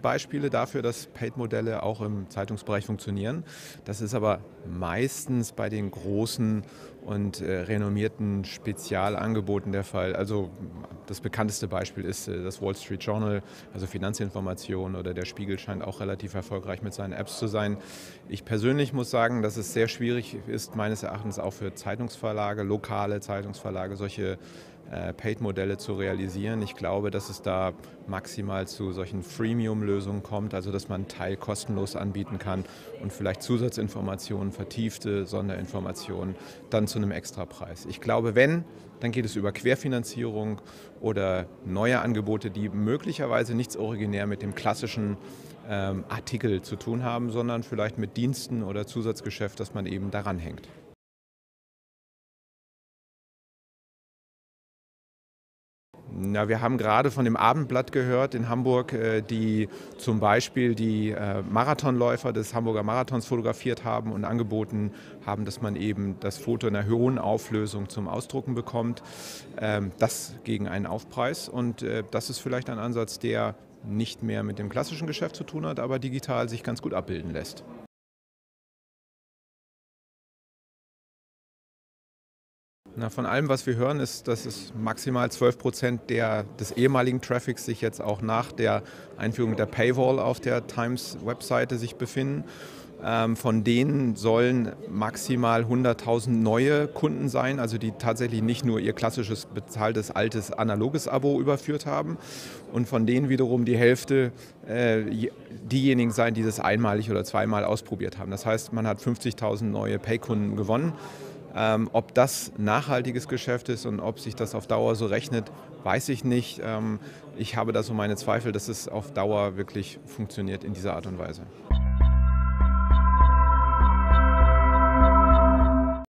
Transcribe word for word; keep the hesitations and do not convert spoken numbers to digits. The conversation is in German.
Beispiele dafür, dass Paid-Modelle auch im Zeitungsbereich funktionieren. Das ist aber meistens bei den großen und äh, renommierten Spezialangeboten der Fall. Also das bekannteste Beispiel ist äh, das Wall Street Journal, also Finanzinformation, oder der Spiegel scheint auch relativ erfolgreich mit seinen Apps zu sein. Ich persönlich muss sagen, dass es sehr schwierig ist, meines Erachtens auch für Zeitungsverlage, lokale Zeitungsverlage, solche äh, Paid-Modelle zu realisieren. Ich glaube, dass es da maximal zu solchen Freemium-Lösungen kommt, also dass man einen Teil kostenlos anbieten kann und vielleicht Zusatzinformationen, vertiefte Sonderinformationen dann zu einem Extrapreis. Ich glaube, wenn, dann geht es über Querfinanzierung oder neue Angebote, die möglicherweise nichts originär mit dem klassischen ähm, Artikel zu tun haben, sondern vielleicht mit Diensten oder Zusatzgeschäft, das man eben daran hängt. Na, wir haben gerade von dem Abendblatt gehört in Hamburg, äh, die zum Beispiel die äh, Marathonläufer des Hamburger Marathons fotografiert haben und angeboten haben, dass man eben das Foto in einer hohen Auflösung zum Ausdrucken bekommt. Ähm, das gegen einen Aufpreis. Und äh, das ist vielleicht ein Ansatz, der nicht mehr mit dem klassischen Geschäft zu tun hat, aber digital sich ganz gut abbilden lässt. Na, von allem, was wir hören, ist, dass es maximal zwölf Prozent der, des ehemaligen Traffics sich jetzt auch nach der Einführung der Paywall auf der Times-Webseite sich befinden. Ähm, von denen sollen maximal hunderttausend neue Kunden sein, also die tatsächlich nicht nur ihr klassisches bezahltes altes analoges Abo überführt haben. Und von denen wiederum die Hälfte äh, diejenigen sein, die das einmalig oder zweimal ausprobiert haben. Das heißt, man hat fünfzigtausend neue Pay-Kunden gewonnen. Ähm, ob das nachhaltiges Geschäft ist und ob sich das auf Dauer so rechnet, weiß ich nicht. Ähm, ich habe da so meine Zweifel, dass es auf Dauer wirklich funktioniert in dieser Art und Weise.